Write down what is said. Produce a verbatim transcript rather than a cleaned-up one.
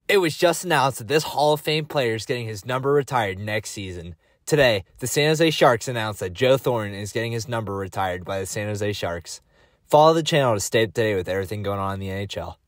It was just announced that this Hall of Fame player is getting his number retired next season. Today, the San Jose Sharks announced that Joe Thornton is getting his number retired by the San Jose Sharks. Follow the channel to stay up to date with everything going on in the N H L.